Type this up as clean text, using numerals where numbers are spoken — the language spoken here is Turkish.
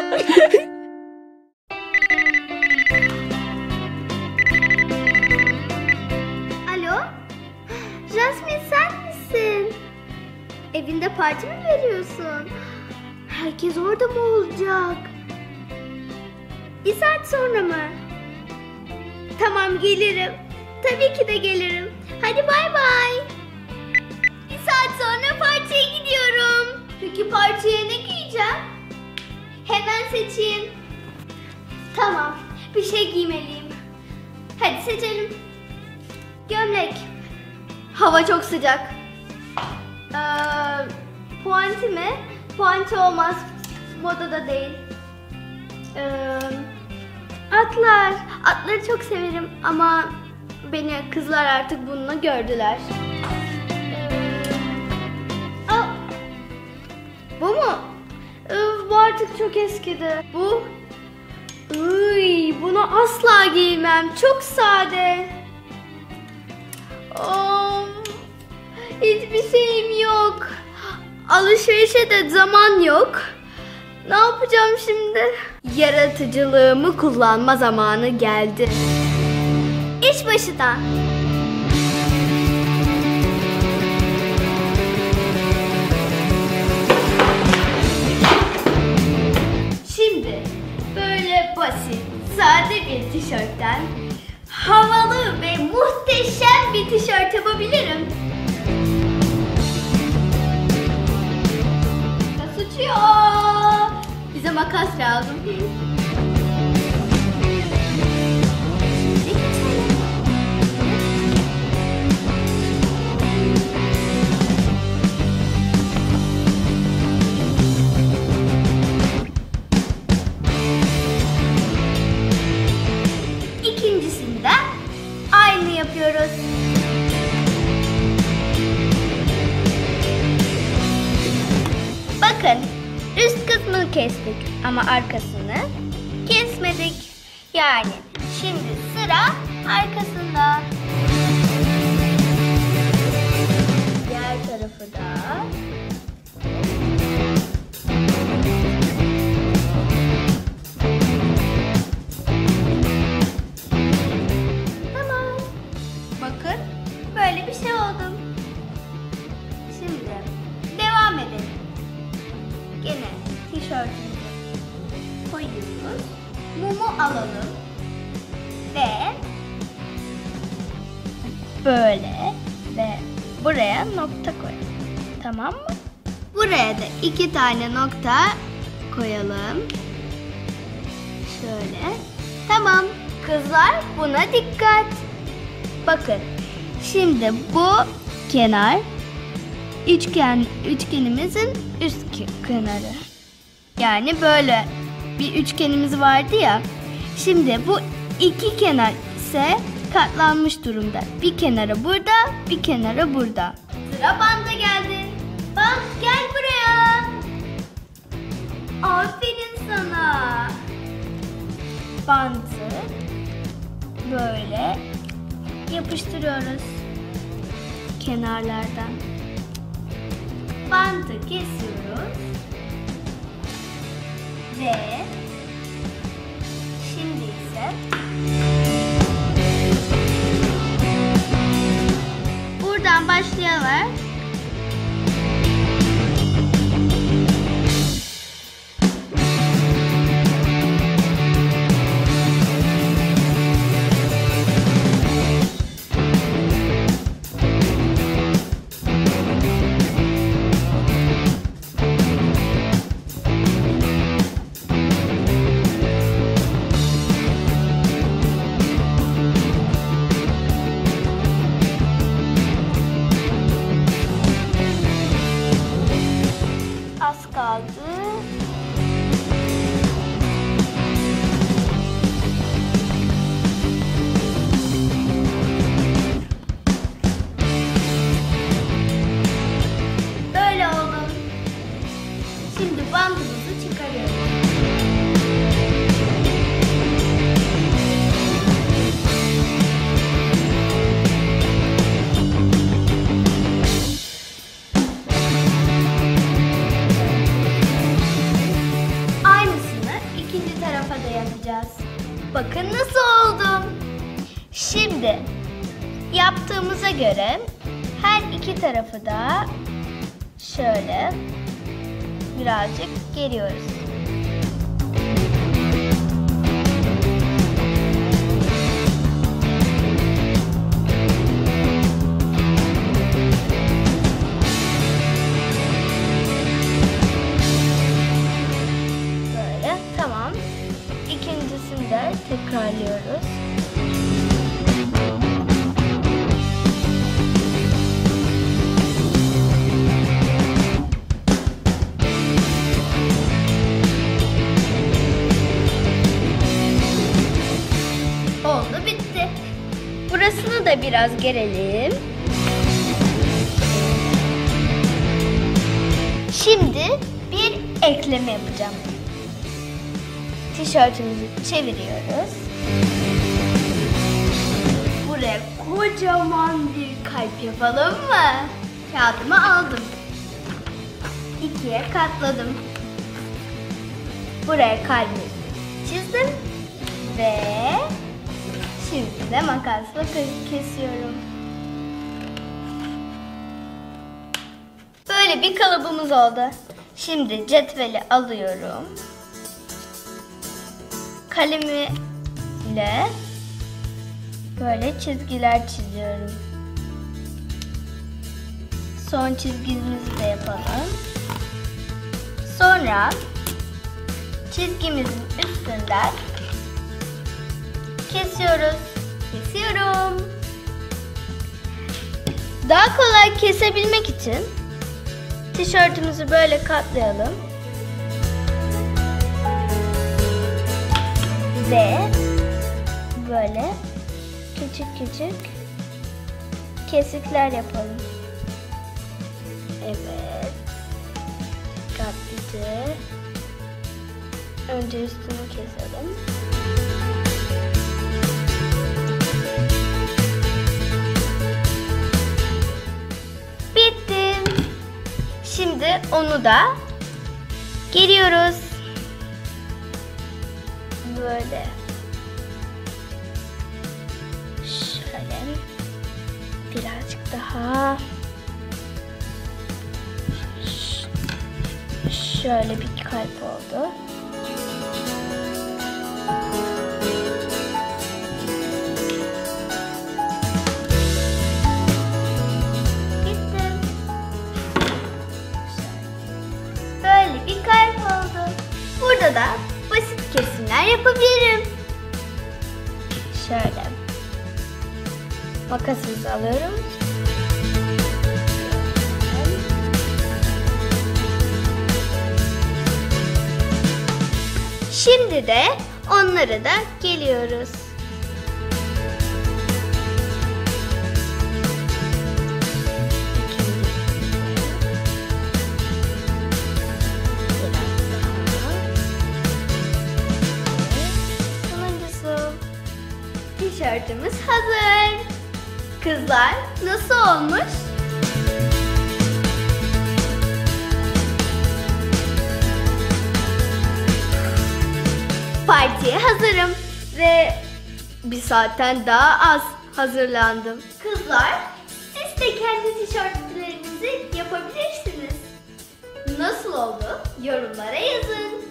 Alo? Jasmine sen misin? Evinde parti mi veriyorsun? Herkes orada mı olacak? Bir saat sonra mı? Tamam gelirim. Tabii ki de gelirim. Hadi bay bay. Bir saat sonra partiye gidiyorum. Peki partiye ne giyeceğim? Hemen seçeyim. Tamam, bir şey giymeliyim. Hadi seçelim. Gömlek. Hava çok sıcak. Puanti mi? Puanti olmaz. Modada değil. Atlar. Atları çok severim ama beni kızlar artık bununla gördüler. Bu mu? Bu artık çok eskidi. Bu? Bunu asla giymem. Çok sade. Hiçbir şeyim yok. Alışverişe de zaman yok. Ne yapacağım şimdi? Yaratıcılığımı kullanma zamanı geldi. İş başına. Şimdi böyle basit, sade bir tişörtten havalı ve muhteşem bir tişört yapabilirim. Makas uçuyor. Bize makas lazım. İkincisinde aynı yapıyoruz. Bakın, üst kısmını kestik ama arkasını kesmedik. Yani şimdi sıra arkasında. Diğer tarafı da. Tamam. Bakın, böyle bir şey oldu. Şimdi devam edelim. Gene tişörtümüzü koyuyoruz. Mumu alalım. Ve böyle ve buraya nokta koyalım. Tamam mı? Buraya da 2 tane nokta koyalım. Şöyle. Tamam. Kızlar buna dikkat. Bakın. Şimdi bu kenar üçgenimizin üst kenarı. Yani böyle bir üçgenimiz vardı ya. Şimdi bu iki kenar ise katlanmış durumda. Bir kenarı burada, bir kenarı burada. Sıra banda geldi. Bant gel buraya. Aferin sana. Bantı böyle yapıştırıyoruz kenarlardan. Bantı kesiyoruz ve şimdi ise buradan başlayalım. Kaldı. Böyle oldu. Şimdi bandımızı çıkarıyoruz. Bakın nasıl oldum. Şimdi yaptığımıza göre her iki tarafı da şöyle birazcık geriyoruz. Böyle tamam. İkincisini de tekrarlıyoruz. Oldu, bitti. Burasını da biraz gerelim. Şimdi bir ekleme yapacağım. Tişörtümüzü çeviriyoruz. Buraya kocaman bir kalp yapalım mı? Kağıdımı aldım. İkiye katladım. Buraya kalbi çizdim ve şimdi de makasla kesiyorum. Böyle bir kalıbımız oldu. Şimdi cetveli alıyorum. Kalemle böyle çizgiler çiziyorum. Son çizgimizi de yapalım. Sonra çizgimizin üstünden kesiyoruz. Kesiyorum. Daha kolay kesebilmek için tişörtümüzü böyle katlayalım. Ve böyle küçük küçük kesikler yapalım. Evet. Dikkatlice. Önce üstünü keselim. Bitti. Şimdi onu da geriyoruz. Böyle. Şöyle. Birazcık daha. Şöyle bir kalp oldu. Bitti. Böyle bir kalp oldu. Burada da basit kesimler yapabilirim. Şöyle. Makasımızı alıyorum. Şimdi de onları da geliyoruz. Sonuncusu. Tişörtümüz hazır. Kızlar, nasıl olmuş? Partiye hazırım ve bir saatten daha az hazırlandım. Kızlar, siz de kendi tişörtlerinizi yapabilirsiniz. Nasıl oldu? Yorumlara yazın.